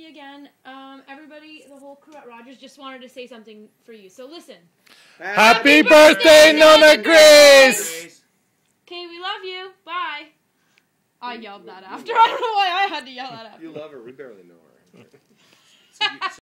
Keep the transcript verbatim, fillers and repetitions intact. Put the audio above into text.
me again. Um, everybody, the whole crew at Rogers just wanted to say something for you. So listen. Happy, Happy birthday, birthday, Nona Grace! Okay, we love you. Bye. I yelled that after. I don't know why I had to yell that after. You love her. We barely know her.